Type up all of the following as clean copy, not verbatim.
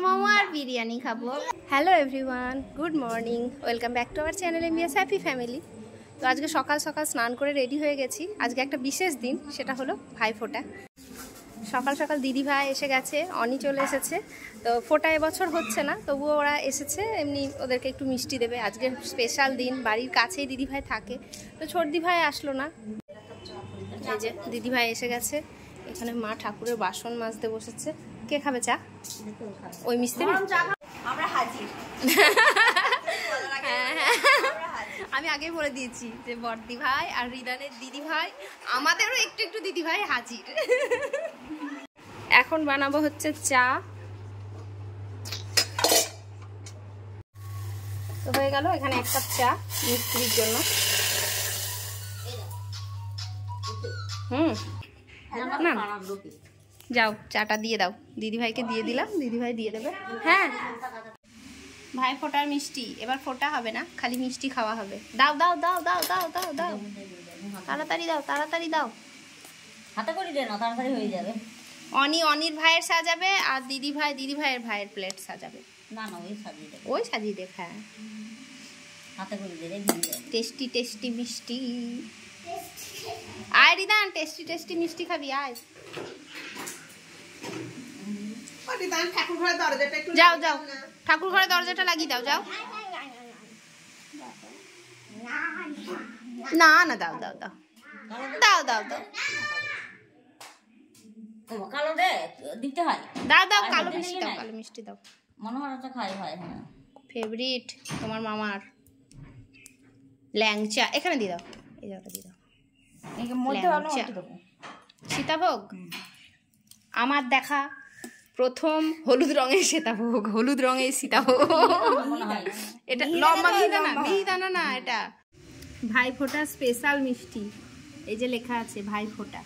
মোমো আর বিরিয়ানি খাবো। Hello everyone, good morning, welcome back to our channel MBS happy family. তো আজকে সকাল সকাল স্নান করে রেডি হয়ে গেছি। আজকে একটা বিশেষ দিন, সেটা হলো ভাইফোঁটা। সকাল সকাল দিদি ভাই এসে গেছে, অনি চলে এসেছে। তো ফোঁটা এবছর হচ্ছে না, তবুও ওরা এসেছে এমনি ওদেরকে একটু মিষ্টি দেবে। আজকে স্পেশাল দিন, বাড়ির কাছেই দিদি ভাই থাকে, তো ছোটদি ভাই আসলো না। এই যে দিদি ভাই এসে গেছে, এখানে মা ঠাকুরের বাসন মাজতে বসেছে। কে খাবে চা? ওই মিস্ত্রি আমরা হাজির। আমি আগেই বলে দিয়েছি যে বড়দি ভাই আর রিদানের দিদি ভাই, আমাদেরও একটু একটু দিদি ভাই হাজির। এখন বানাবো হচ্ছে চা। তো হয়ে গেল এখানে এক কাপ চা মিস্ত্রির জন্য। না যাও, চাটা দিয়ে দাও। দিদিভাইকে দিয়ে দিলাম, দিদিভাই দিয়ে দেবে। হ্যাঁ ভাই ফোঁটার মিষ্টি, এবার ফোঁটা হবে না, খালি মিষ্টি খাওয়া হবে। দাও দাও দাও দাও দাও দাও দাও, তাড়াতাড়ি দাও, তাড়াতাড়ি দাও। হাতে করে দে না, তাড়াতাড়ি হয়ে যাবে। অনির ভাইয়ের সাজাবে, আর দিদি ভাইয়ের ভাইয়ের প্লেট সাজাবে। না না, ওই সাজিয়ে দেবে, ওই সাজিয়ে দেখ। হ্যাঁ হাতে করে দে রে। টেস্টি টেস্টি মিষ্টি। আয় রিদান, টেস্টি টেস্টি মিষ্টি খাবি, আয়। যাও যাও, ঠাকুর ঘরের দরজাটা লাগিয়ে দাও, যাও। না না, দাও দাও দাও দাও দাও দাও কালো দে দিতে হয়। দাও দাও, কালো মিষ্টি দাও, কালো মিষ্টি দাও। মনোহরটা খাই হয়। হ্যাঁ ফেভারিট তোমার মামার ল্যাংচা, এখানে দিয়ে দাও, এই জায়গাটা দিয়ে দাও। সীতাভোগ আমার দেখা প্রথম হলুদ রঙের সীতাভোগ, হলুদ রঙের সীতাভোগ। এটা লম্বা মিহিদানা, মিহিদানা না, এটা ভাইফোঁটা স্পেশাল মিষ্টি। এই যে লেখা আছে ভাইফোঁটা।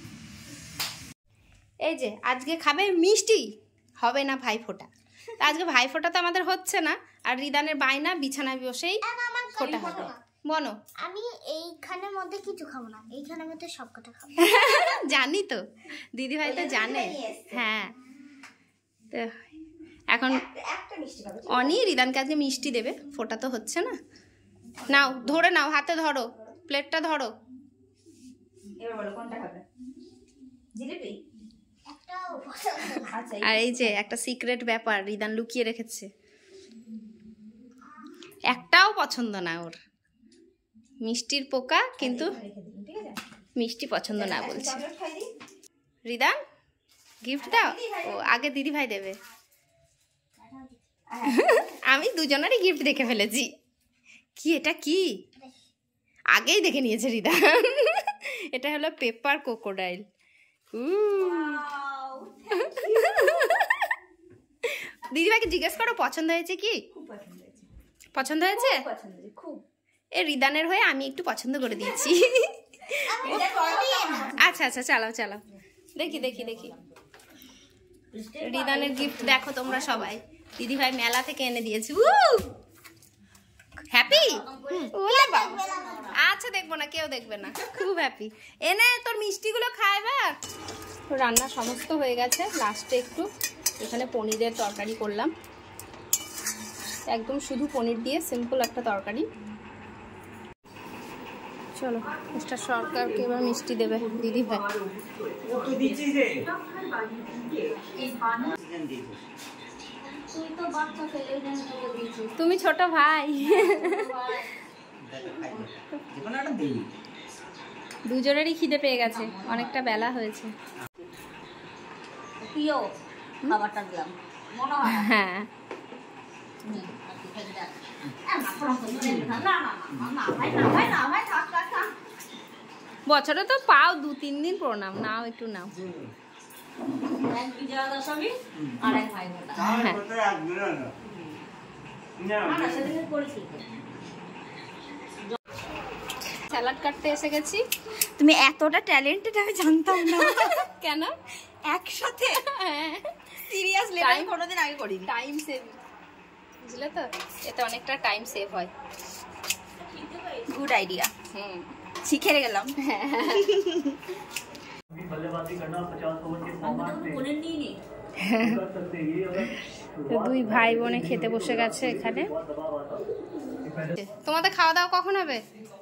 এই যে আজকে খাবে মিষ্টি, হবে না ভাইফোঁটা। আজকে ভাইফোঁটা তো আমাদের হচ্ছে না, আর রিদানের বায়না বিছানায় বসেই ফোঁটা হবে। বলো, আমি এইখানের মধ্যে কিছু খাবো না, এইখানের মধ্যে সব কটা খাবো। জানি তো, দিদি ভাই তো জানে। হ্যাঁ, তো এখন অনি রিদানকে আজকে মিষ্টি দেবে, ফোঁটা তো হচ্ছে না। নাও, ধরে নাও, হাতে ধরো, প্লেটটা ধরো। আর এই যে একটা সিক্রেট ব্যাপার রিদান লুকিয়ে রেখেছে, একটাও পছন্দ না ওর। মিষ্টির পোকা, কিন্তু মিষ্টি পছন্দ না বলছে। রিদান গিফট দাও। ও আগে দিদি ভাই দেবে। আমি দুজনেরই গিফট দেখে ফেলেছি। কি এটা? কি আগেই দেখে নিয়েছে রিদান। এটা হলো পেপার ক্রোকোডাইল। দিদিভাইকে জিজ্ঞেস করো পছন্দ হয়েছে কি? পছন্দ হয়েছে খুব। এ রিদানের হয়ে আমি একটু পছন্দ করে দিয়েছি। আচ্ছা আচ্ছা, চালাও চালাও, দেখি দেখি দেখি। রিদানের গিফট দেখো তোমরা সবাই, দিদিভাই মেলা থেকে এনে দিয়েছি। হ্যাপি? আচ্ছা দেখবো না, কেউ দেখবে না, খুব হ্যাপি। এনে তোর মিষ্টিগুলো খাইবা। রান্না সমস্ত হয়ে গেছে, লাস্টে একটু এখানে পনিরের তরকারি করলাম, একদম শুধু পনির দিয়ে সিম্পল একটা তরকারি। চলো, মিস্টার সরকারকে এবার মিষ্টি দেবে দিদি ভাই। তুমি ছোট ভাই, দুজনেরই খিদে পেয়ে গেছে, অনেকটা বেলা হয়েছে। হ্যাঁ বছরে তো পাও 2-3 দিন প্রণাম, নাও একটু নাও। স্যালাড কাটতে এসে গেছি। তুমি এতটা ট্যালেন্টেড আমি জানতাম না। কেন? একসাথে সিরিয়াসলি আমি কোনোদিন আগে করিনি। টাইম সেভ, বুঝলে তো, এতে অনেকটা টাইম সেভ হয়। Good idea. শিখে গেলাম। बल्लेबाजी करना 50 ओवर के फॉर्मेट में कर सकते हैं ये अगर তো দুই ভাই বোনে খেতে বসে গেছে এখানে। তোমাদের খাওয়া দাওয়া কখন হবে?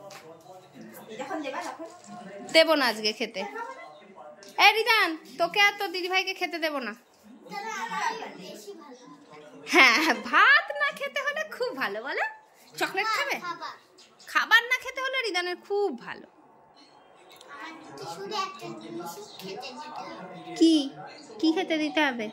দেবো না আজকে খেতে। এই রিদান, তোকে আর তোর দিদিভাইকে খেতে দেবো না। হ্যাঁ, ভাত না খেতে হলে খুব ভালো, বলো? চকলেট খাবে? খাবার না খেতে হলে রিদানের খুব ভালো। কি কি খেতে দিতে হবে?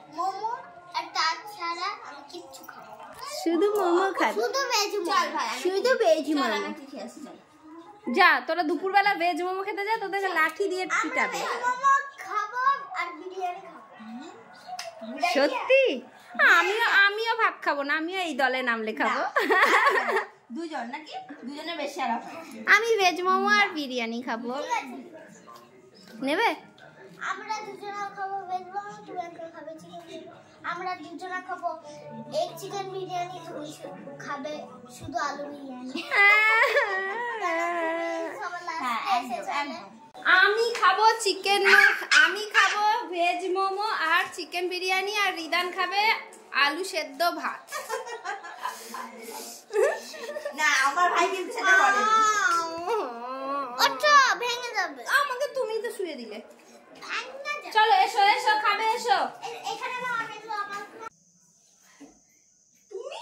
শুধু মোমো খাবে? শুধু ভেজ মোমো। যা, তোরা দুপুরবেলা ভেজ মোমো খেতে যা, তোদের লাঠি দিয়ে পিটাবে। সত্যি? আমিও ভাত খাবো না, আমিও এই দলে নামলে খাবো। দুজন নাকি? দুজনের বেশি আর আমি ভেজ মোমো আর বিরিয়ানি খাবো। নেবে? আমরা দুজনা খাবো ভেজ মোমো, তুমি একটা খাবে চিকেন বিরিয়ানি। আমরা দুজনা খাবো এক চিকেন বিরিয়ানি, তুমি খাবে শুধু আলু বিরিয়ানি। আমি খাবো আমি খাবো ভেজ মোমো আর চিকেন বিরিয়ানি, আর রিদান খাবে আলু সেদ্ধ ভাত। না, আমার ভাই কিন্তু সেটা বলে। ওটা ভেঙে যাবে। আমাকে তুমি তো শুয়ে দিলে। চলো এসো এসো, খাবে এসো। এখানে না আমি তো আমার তুমি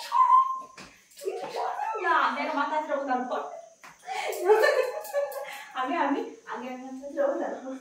না, দেখো মাথায় রোগ দাও। আমি আগে রোগ দাও।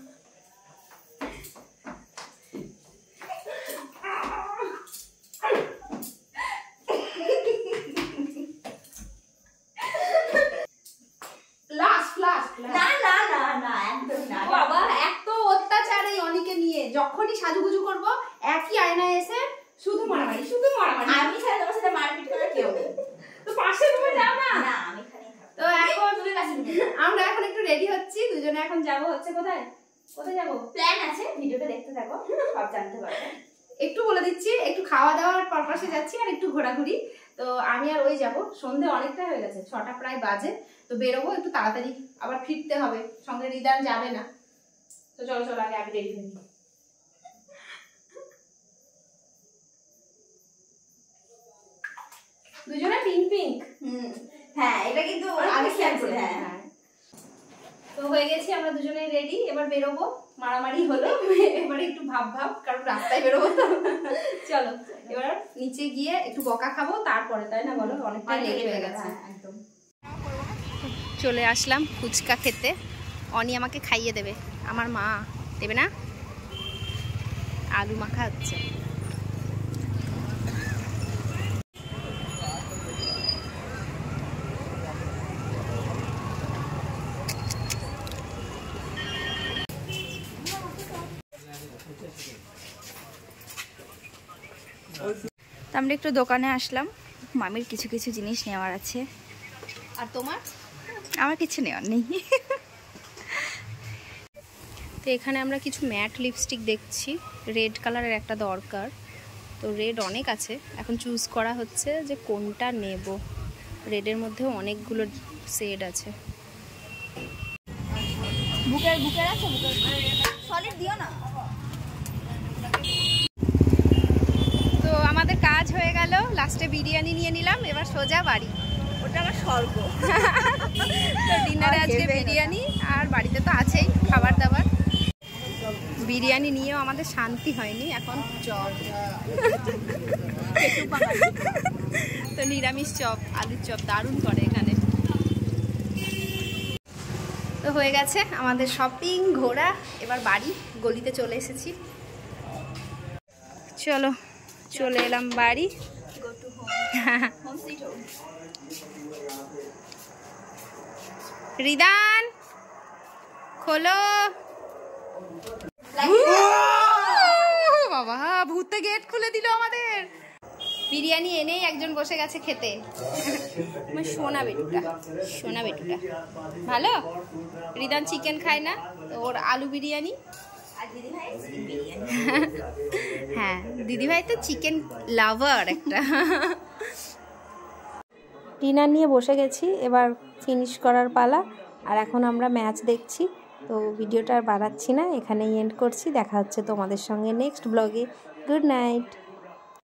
যখনই সাজুগুজু করবো একই আয়নায় এসে শুধু মারামারি শুধু মারামারি। আমি ছাড়া তোমার সাথে মারপিট করে কেউ নেই। তো পাশে তুমি যাও না। না, আমি খালি তো এখন আমরা এখন একটু রেডি হচ্ছি, দুজনে এখন যাব হচ্ছে কোথায় যাব, প্ল্যান আছে, ভিডিওটা দেখতে থাকো, সব জানতে পারবে। একটু বলে দিচ্ছি, একটু খাওয়া দাওয়ার পারপাসে যাচ্ছি আর একটু ঘোরাঘুরি। তো আমি আর ওই যাব, সন্ধে অনেকটা হয়ে গেছে, 6টা প্রায় বাজে। তো বেরোবো একটু তাড়াতাড়ি, আবার ফিরতে হবে, সঙ্গে রিদান যাবে না। তো চলো চলো আগে রেডি হয়ে নিই। দুজনে পিঙ্ক। হ্যাঁ, এটা কিন্তু আমি খেয়াল করি। হ্যাঁ, তো হয়ে গেছি আমরা দুজনে রেডি, এবার বেরোবো। মারামারি হলো, এবার একটু ভাব কারণ রাস্তায় বেরোবো তো। চলো এবার নিচে গিয়ে একটু বকা খাবো, তারপরে, তাই না বলো? অনেকটা লেট হয়ে গেছে। একদম চলে আসলাম ফুচকা খেতে। অনি আমাকে খাইয়ে দেবে, আমার মা দেবে না। আলু মাখা হচ্ছে। তো আমরা একটু দোকানে আসলাম, মামির কিছু কিছু জিনিস নেওয়ার আছে। আর তোমার? আমার কিছু নেওয়ার নেই। তো এখানে আমরা কিছু ম্যাট লিপস্টিক দেখছি, রেড কালারের একটা দরকার। তো রেড অনেক আছে, এখন চুজ করা হচ্ছে যে কোনটা নেব। রেডের মধ্যেও অনেকগুলো শেড আছে। বুকের আছে, সলিড দিও না। তো আমাদের কাজ হয়ে গেল, লাস্টে বিরিয়ানি নিয়ে নিলাম, এবার সোজা বাড়ি। ওটা আমার স্বর্গ। তো ডিনারে আজকে বিরিয়ানি, আর বাড়িতে তো আছেই খাবার দাবার। বিরিয়ানি নিয়েও আমাদের শান্তি হয়নি, এখন চপ। তো নিরামিষ চপ, আলুর চপ দারুণ করে এখানে। তো হয়ে গেছে আমাদের শপিং ঘোরা, এবার বাড়ি গলিতে চলে এসেছি। চলো চলে এলাম বাড়ি। রিদান খোলো। বাবা, ভূতে গেট খুলে দিল আমাদের। বিরিয়ানি এনেই একজন বসে গেছে খেতে। সোনা বেটুটা, সোনা বেটুটা ভালো। রিদান চিকেন খায় না, তো ওর আলু বিরিয়ানি। হ্যাঁ, দিদিভাই তো চিকেন লাভার একটা। ডিনার নিয়ে বসে গেছি, এবার ফিনিশ করার পালা। আর এখন আমরা ম্যাচ দেখছি। তো ভিডিওটা আর বাড়াচ্ছি না, এখানেই এন্ড করছি। দেখা হচ্ছে তোমাদের সঙ্গে নেক্সট ব্লগে। Good night.